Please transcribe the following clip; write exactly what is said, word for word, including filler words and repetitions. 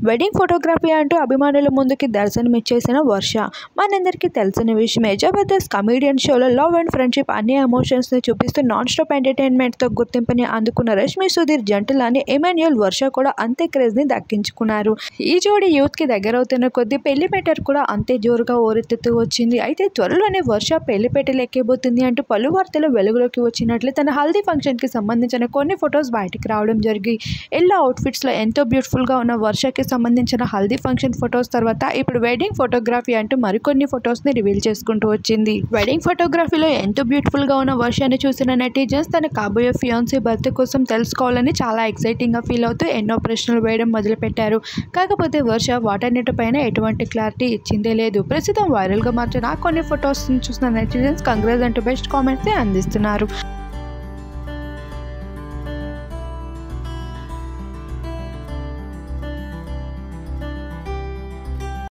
Wedding photography అంటూ అభిమానుల ముందుకి దర్శనమిచ్చేసిన వర్ష మనందరికీ తెలిసిన విషయమే. జబర్దస్త్ కమెడియన్ షోలో లవ్ అండ్ ఫ్రెండ్షిప్ అన్ని ఎమోషన్స్ని చూపిస్తూ నాన్ స్టాప్ ఎంటర్టైన్మెంట్తో గుర్తింపుని అందుకున్న రష్మి సుధీర్ జంటలాని ఎమాన్యుయల్ వర్ష కూడా అంతే క్రేజ్ని దక్కించుకున్నారు. ఈ జోడి యూత్కి దగ్గరవుతున్న కొద్దీ పెళ్లి మెటర్ కూడా అంతే జోరుగా ఓరెత్తుతూ వచ్చింది. అయితే త్వరలోనే వర్ష పెళ్లి పెట్టెలు ఎక్కేబోతుంది అంటూ పలు వార్తలు వెలుగులోకి వచ్చినట్లు తన హల్దీ ఫంక్షన్కి సంబంధించిన కొన్ని ఫొటోస్ బయటికి రావడం జరిగి ఎల్లో అవుట్ఫిట్స్లో ఎంతో బ్యూటిఫుల్గా ఉన్న వర్షకి సంబంధించిన హల్దీ ఫంక్షన్ ఫొటోస్ తర్వాత ఇప్పుడు వెడ్డింగ్ ఫోటోగ్రఫీ అంటూ మరికొన్ని ఫొటోస్ని రివీల్ చేసుకుంటూ వచ్చింది. వెడ్డింగ్ ఫోటోగ్రఫీలో ఎంతో బ్యూటిఫుల్గా ఉన్న వర్షాన్ని చూసిన నెటిజన్స్ తన కాబోయే ఫియాన్సీ బర్త్ కోసం తెలుసుకోవాలని చాలా ఎక్సైటింగ్గా ఫీల్ అవుతూ ఎన్నో ప్రశ్నలు వేయడం మొదలుపెట్టారు. కాకపోతే వర్ష వాటన్నిటిపైన ఎటువంటి క్లారిటీ ఇచ్చిందే లేదు. ప్రస్తుతం వైరల్గా మాత్రం కొన్ని ఫొటోస్ని చూసిన నెటిజన్స్ కంగ్రాట్స్ అంటూ బెస్ట్ కామెంట్స్ని అందిస్తున్నారు.